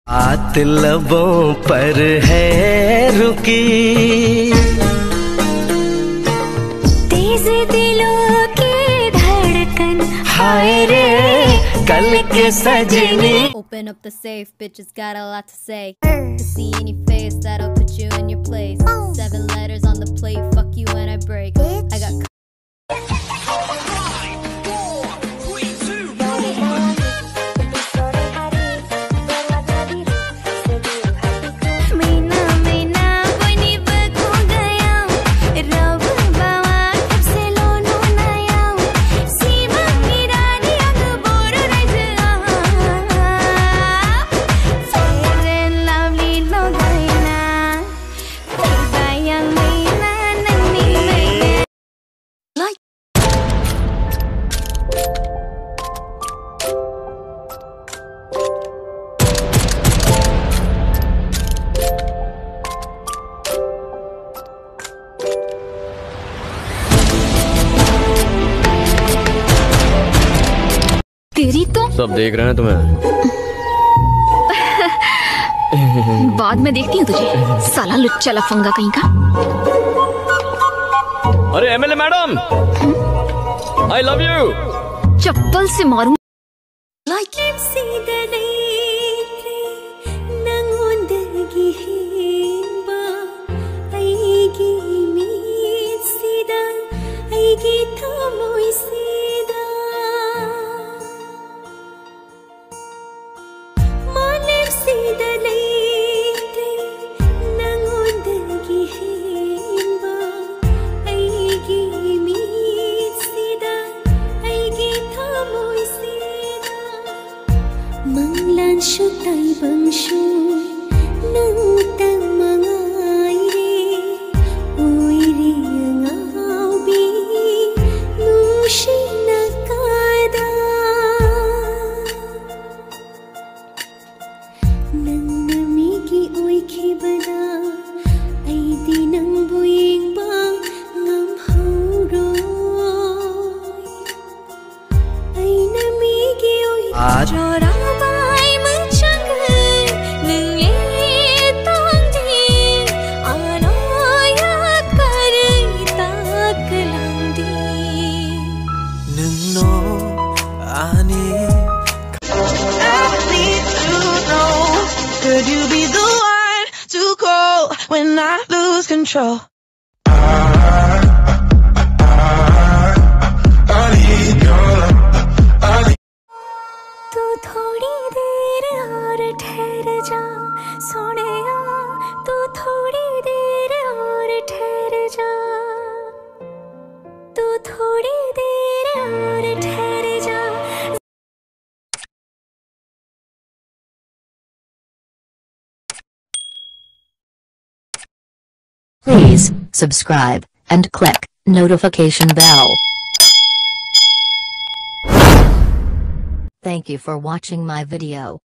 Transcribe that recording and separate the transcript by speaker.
Speaker 1: बात लबों पर है रुकी,
Speaker 2: तेज दिलों की धड़कन,
Speaker 1: हाय रे कल के सजनी।
Speaker 3: Open up the safe, bitches got a lot to say. To see any face that'll put you in your place. 7 letters on the plate, fuck you when I break. I got
Speaker 2: तेरी तो
Speaker 4: सब देख रहे हैं तुम्हें।
Speaker 2: बाद में देखती हूँ तुझे, साला लुच्चा लफंगा कहीं का।
Speaker 4: अरे MLA madam, I love you.
Speaker 2: चप्पल से मारूं। Manglan shutai bangshu nang tamangai re uiri ngaubi nushi nakada nang namigi oiki bana ai di nang buing bang ngam horo ai namigi oi chora
Speaker 5: Could you be the one to call when I lose control?
Speaker 2: तू थोड़ी देर और ठहर जा सोनिया, तू थोड़ी देर और ठहर जा, तू थोड़ी देर और ठहर जा।
Speaker 6: Please subscribe and click notification bell. Thank you for watching my video.